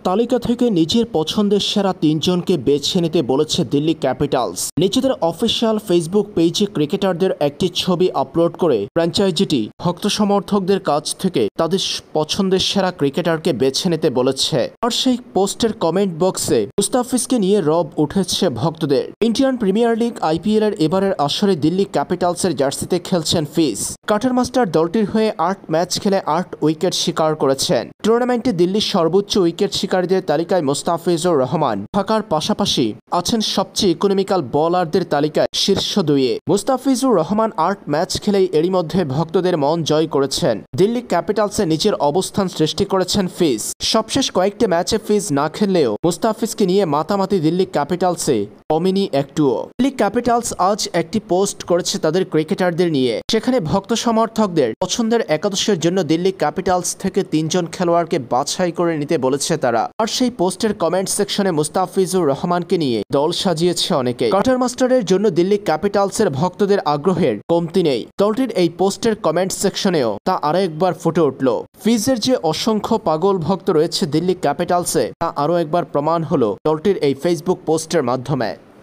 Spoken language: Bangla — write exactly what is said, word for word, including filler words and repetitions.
তালিকা থেকে নিজের পছন্দের সেরা তিনজনকে বেছে নিতে বলেছে দিল্লি ক্যাপিটালস। নিজেদের অফিসিয়াল ফেসবুক পেজে ক্রিকেটারদের একটি ছবি আপলোড করে ফ্র্যাঞ্চাইজিটি ভক্ত সমর্থকদের কাছ থেকে তাদের পছন্দের সেরা ক্রিকেটারকে বেছে নিতে বলেছে। আর সেই পোস্টের কমেন্ট বক্সে মুস্তাফিজকে নিয়ে রব উঠেছে ভক্তদের। ইন্ডিয়ান প্রিমিয়ার লিগ আইপিএল এর এবারের আসরে দিল্লি ক্যাপিটালসের জার্সিতে খেলছেন ফিজ। কাটার মাস্টার দলটির হয়ে আট ম্যাচ খেলে আট উইকেট শিকার করেছেন। টুর্নামেন্টে দিল্লির সর্বোচ্চ উইকেট শিকারীদের তালিকায় মুস্তাফিজুর রহমান থাকার পাশাপাশি আছেন সবচেয়ে ইকোনমিক্যাল বোলারদের তালিকায় শীর্ষ দুইয়ে। মুস্তাফিজুর রহমান আট ম্যাচ খেলেই এরই মধ্যে ভক্তদের মন জয় করেছেন। দিল্লি ক্যাপিটালসে নিজের অবস্থান সৃষ্টি করেছেন ফিজ। সবশেষ কয়েকটি ম্যাচে ফিজ না খেললেও মুস্তাফিজকে নিয়ে মাতামাতি দিল্লি ক্যাপিটালসে কমেনি একটুও। দিল্লি ক্যাপিটালস আজ একটি পোস্ট করেছে তাদের ক্রিকেটারদের নিয়ে। সেখানে ভক্ত সমর্থকদের পছন্দের একাদশের জন্য দিল্লি ক্যাপিটালস থেকে তিনজন খেলোয়াড়কে বাছাই করে নিতে বলেছে তারা। আর সেই পোস্টের কমেন্ট সেকশনে মুস্তাফিজুর রহমানকে নিয়ে দল সাজিয়েছে অনেকে। কাটার মাস্টারের জন্য দিল্লি ক্যাপিটালসের ভক্তদের আগ্রহের কমতি নেই। দলটির এই পোস্টের কমেন্ট সেকশনেও তা আরো একবার ফুটে উঠল। ফিজের যে অসংখ্য পাগল ভক্ত রয়েছে দিল্লি ক্যাপিটালসে তা আরো একবার প্রমাণ হলো দলটির এই ফেসবুক পোস্টের মাধ্যমে।